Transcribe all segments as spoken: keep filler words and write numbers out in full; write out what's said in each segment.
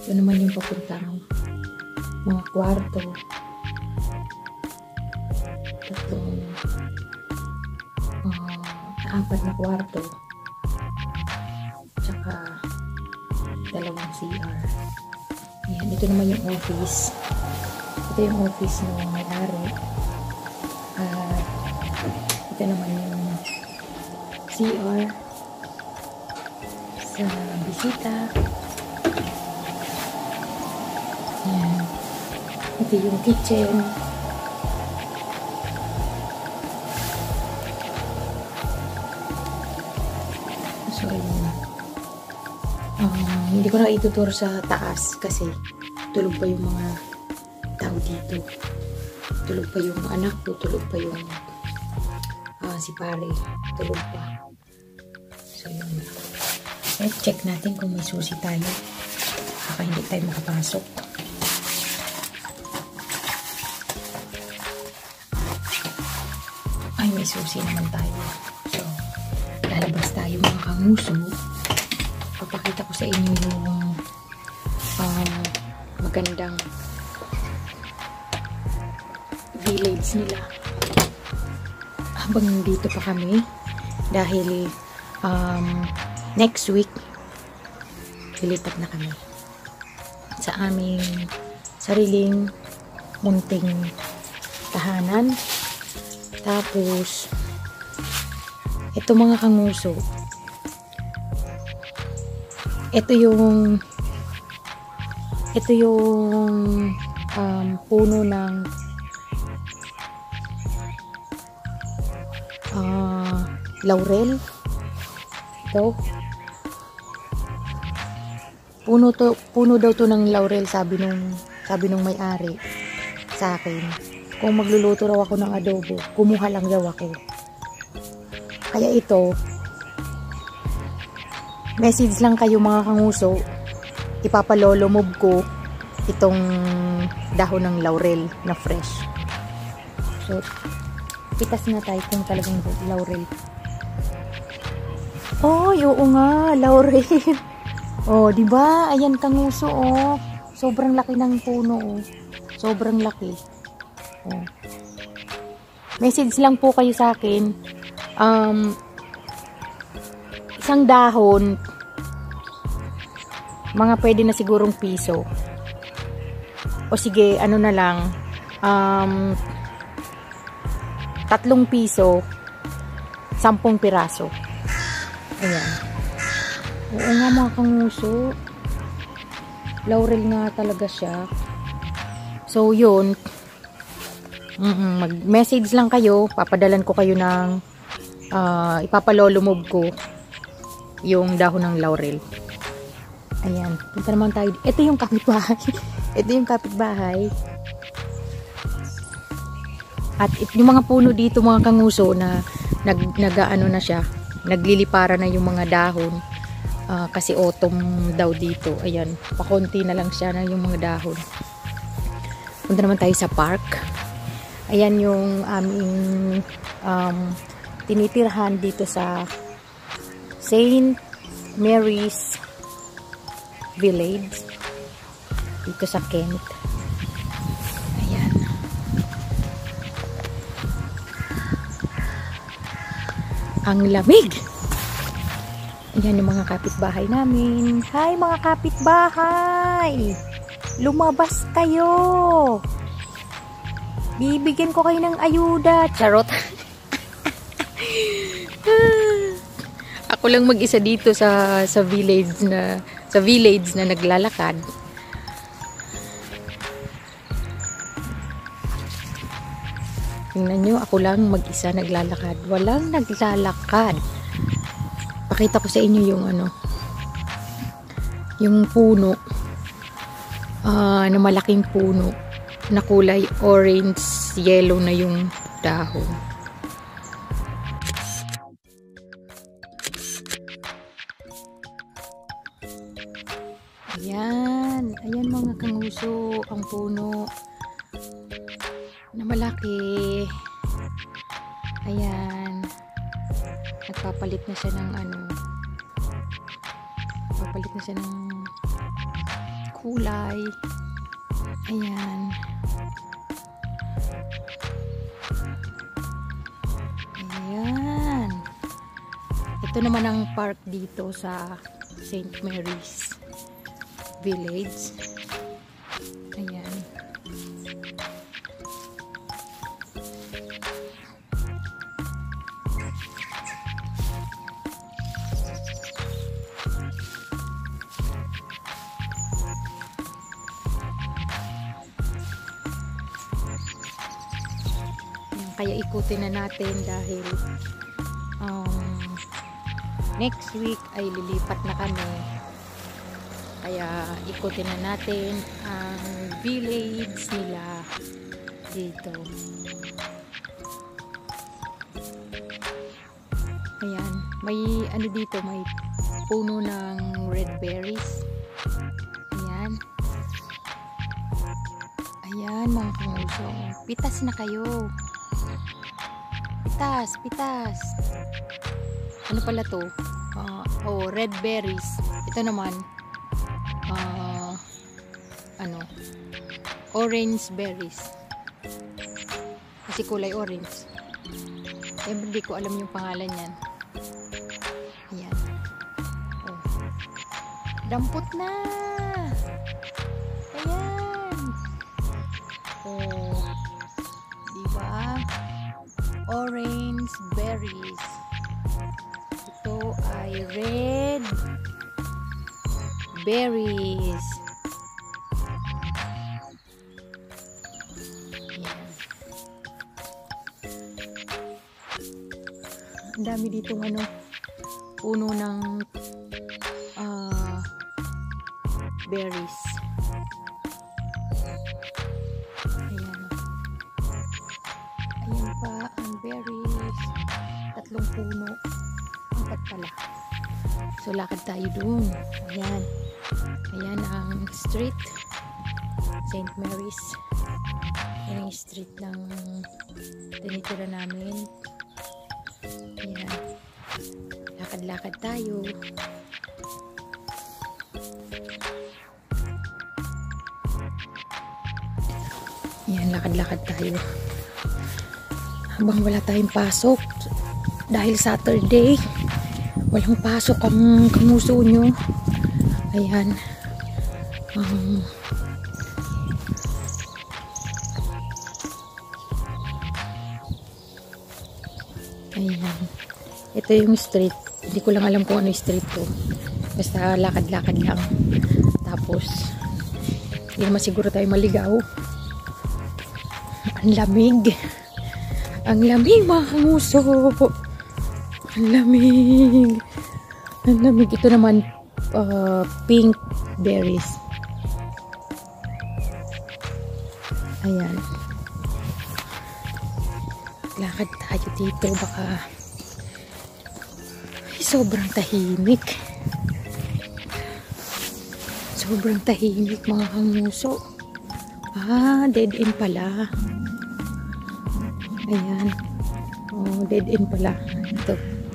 Ito naman yung papuntang mga kwarto. Tatlong uh, apat na kwarto. Tsaka dalawang C R. Ayan, ito naman yung office. Ito yung office ng may-ari. At ito naman yung C R sa bisita. Ayan. Ito yung kitchen. So, yun. Um, hindi ko na ituturo sa taas kasi tulog pa yung mga tao dito. Tulog pa yung anak ko, tulog pa yung uh, si pare, tulog pa. So, yun. Let's check natin kung may susi tayo. Baka hindi tayo makapasok. Ay, may susi naman tayo. So, lalabas tayo mga kanguso. Papakita ko sa inyo yung um, magandang village nila habang nandito pa kami dahil um, next week lilipat na kami sa aming sariling munting tahanan. Tapos ito mga kanguso, ito yung ito yung um, puno ng uh, laurel. Ito puno to puno daw to ng laurel, sabi nung sabi nung may-ari sa akin. Kung magluluto raw ako ng adobo, kumuha lang daw ako. Kaya ito, message lang kayo mga kanguso, ipapalolo move ko itong dahon ng laurel na fresh. So, pitas na tayo kung talagang laurel. Oh, oo nga, laurel. Oh, di ba? Ayan kanguso, oh. Sobrang laki ng puno, oh. Sobrang laki. Oh. Message lang po kayo sa akin. Um, isang dahon, mga pwede na sigurong piso. O sige, ano na lang, um, tatlong piso, sampung piraso. Ayan. Oo nga mga kanguso. Laurel nga talaga siya. So, yun. Mm-mm, mag-message lang kayo. Papadalan ko kayo ng uh, ipapalolo move ko yung dahon ng laurel. Ayan. Punta naman tayo. Ito yung kapitbahay. Ito yung kapitbahay. At it, yung mga puno dito mga kanguso na nag, nag-ano na siya. Naglilipara na yung mga dahon. Uh, kasi autumn daw dito. Ayan. Pakonti na lang siya na yung mga dahon. Punta naman tayo sa park. Ayan yung aming um, tinitirhan dito sa Saint Mary's Village. Dito sa Kent. Ayan. Ang lamig! Ayan yung mga kapitbahay namin. Hi mga kapitbahay! Lumabas kayo! Bibigyan ko kayo ng ayuda. Charot. Ako lang mag-isa dito sa sa village na sa village na naglalakad. Tingnan nyo, ako lang mag-isa naglalakad. Walang naglalakad. Pakita ko sa inyo yung ano, yung puno. Ah, uh, na malaking puno na kulay orange, yellow na yung dahon. Ayan, ayan mga kanguso, ang puno na malaki. Ayan, nagpapalit na siya ng ano, nagpapalit na siya ng kulay. Ayan. Ayan. Ito naman ang park dito sa Saint Mary's Village. Ayan. Kaya ikutin na natin dahil um, next week ay lilipat na kami. Kaya ikutin na natin ang village nila dito. Ayan, may ano dito, may puno ng red berries. Ayan. Ayan mga kanguso, pitas na kayo. Pitas, pitas. Ano pala to? Uh, oh, red berries. Ito naman, uh, ano, orange berries. Kasi kulay orange. Eh, hindi ko alam yung pangalan yan. Ayan. Oh. Dampot na! Ayan! Oh. Diba? Orange berries. Ito ay red berries. Ayan. Ang dami ditong ano, puno ng uh, berries. Ayan. Ayan pa ang berries. Tatlong puno. Apat pala. So, lakad tayo dun. Ayan. Ayan ang street. Saint Mary's. Ayan ang street ng tinitira namin. Ayan. Lakad-lakad tayo. Ayan, lakad-lakad tayo. Habang wala tayong pasok. Dahil Saturday, walang pasok ang kamuso nyo. Ayan. Um, ayan. Ito yung street. Hindi ko lang alam kung ano yung street to. Basta lakad-lakad lang. Tapos, hindi naman siguro tayo maligaw. Ang lamig. Ang lamig mga kamuso. Ang lamig. Ang lamig. Ito naman, uh, pink berries. Ayan. Lakad tayo dito. Baka ay, sobrang tahimik. Sobrang tahimik mga kamuso. Ah, dead end pala. Ayan. Oh, dead end pala. Ito.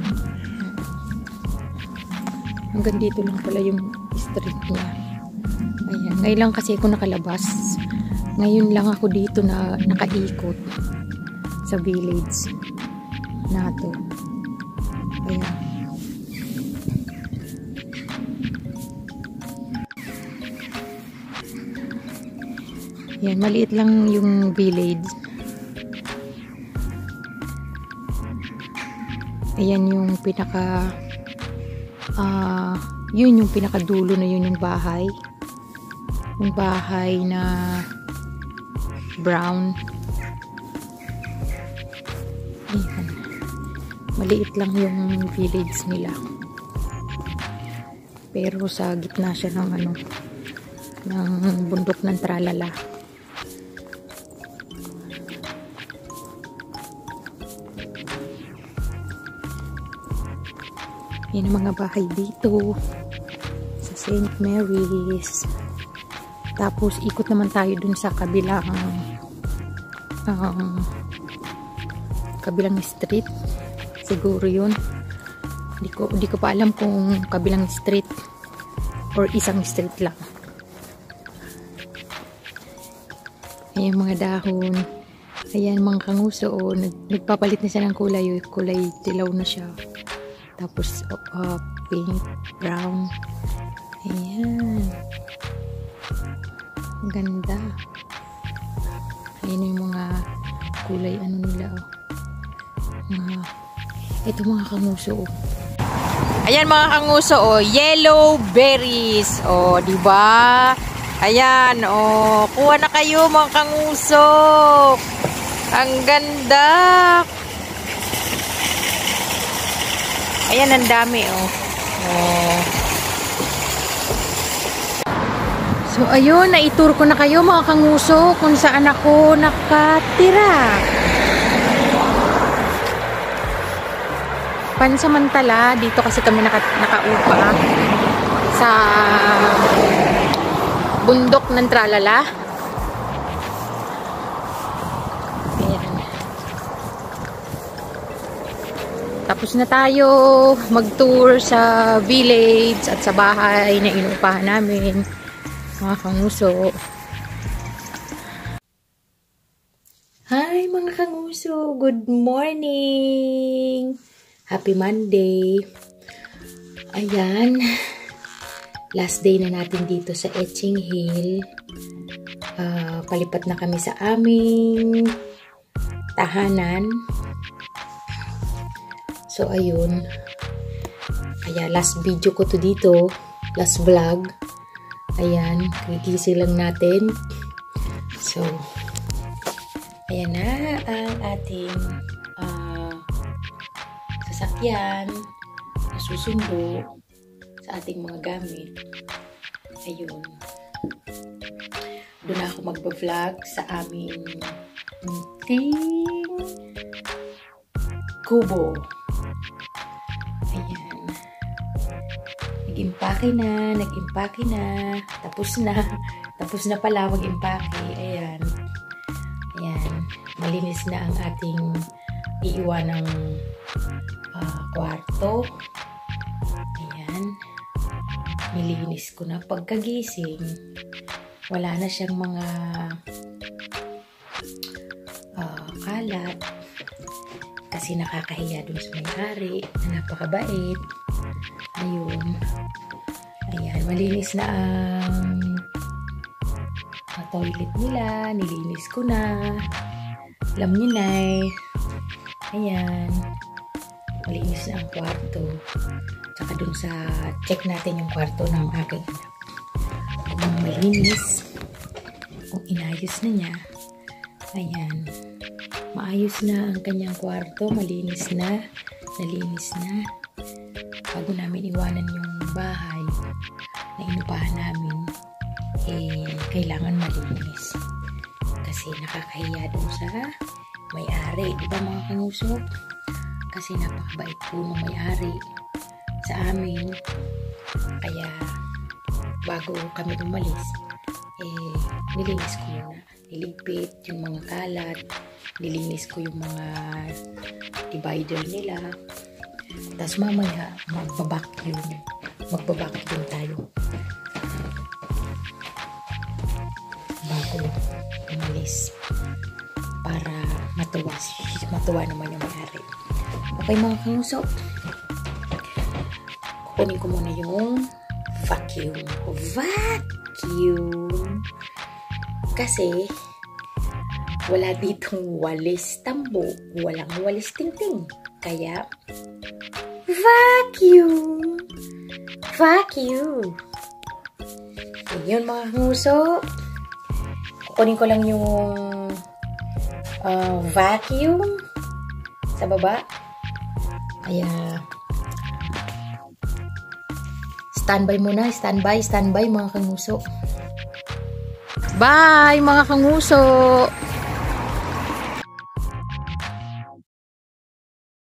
Hanggang dito lang pala yung street niya. Ayan. Ngayon lang kasi ako nakalabas. Ngayon lang ako dito na nakaikot sa village na to. Ayan. Ayan. Maliit lang yung village. Ayan yung pinaka uh, yun yung pinakadulo na yun yung bahay. Yung bahay na brown. Ayan. Maliit lang yung village nila. Pero sa gitna siya ng ano, ng bundok ng Tralala. Yan ang mga bahay dito sa Saint Mary's. Tapos ikot naman tayo dun sa kabilang um, kabilang street. Siguro yun. Hindi ko, hindi ko pa alam kung kabilang street or isang street lang. Ayan mga dahon. Ayan mga kanguso, oh, nag nagpapalit na siya ng kulay. Oh, kulay dilaw na siya. Tapos uh, pink, brown. Ayan. Ang ganda. Ayan yung mga kulay ano nila. Oh. Mga, ito mga kanguso. Oh. Ayan mga kanguso, oh, yellow berries. Oh, di ba? Ayan, oh, kuha na kayo mga kanguso. Ang ganda. Ayan, ang dami, oh. Oh. So, ayun, naitur ko na kayo mga kanguso kung saan ako nakatira. Pansamantala, dito kasi kami naka, nakaupa sa bundok ng Tralala. Ayan. Tapos na tayo mag-tour sa village at sa bahay na inuupahan namin. Mga kanguso. Hi mga kanguso! Good morning! Happy Monday! Ayan. Last day na natin dito sa Etching Hill. Uh, palipat na kami sa aming tahanan. So, ayun. Kaya last video ko to dito. Last vlog. Ayan. Gigising lang natin. So, ayan na ang ating uh, sasakyan na susundo sa ating mga gamit. Ayun. Doon ako magba-vlog sa aming munting kubo. Ayan. Nag-impake na, nag-impake na, tapos na, tapos na pala mag-impake. Ayan. Ayan. Malinis na ang ating iiwanang uh, kwarto. Ayan. Nilinis ko na pagkagising. Wala na siyang mga uh, kalat. Kasi nakakahiya dun sa may-ari na napakabait. Ayun. Ayan. Malinis na ang uh, toilet nila. Nilinis ko na. Alam niyo na eh. Ayan. Malinis na ang kwarto. Tsaka dun sa check natin yung kwarto ng aking anak. Kung malinis. Kung inayos na niya. Ayan. Maayos na ang kanyang kwarto. Malinis na. Nalinis na. Bago namin iwanan yung bahay na inupahan namin, eh, kailangan malinis. Kasi nakakahiya dun sa may-ari. Diba mga kanguso? Kasi napakabait po ng may-ari sa amin. Kaya bago kami umalis, eh, nilinis ko muna. Niligpit yung mga kalat. Nilinis ko yung mga divider nila. Tapos mamaya, magbabacuum. Magbabacuum tayo. Bago umalis. Para matuwa, matuwa naman yung may-ari. Okay mga kanguso. Kukunin ko muna yung vacuum. Vacuum. Kasi, wala ditong walis tambo. Walang walis tingting. Kaya, vacuum. Vacuum. Yun mga kanguso. Kukunin ko lang yung uh, vacuum sa baba. Kaya, standby muna. Standby, standby mga kanguso. Bye mga kanguso!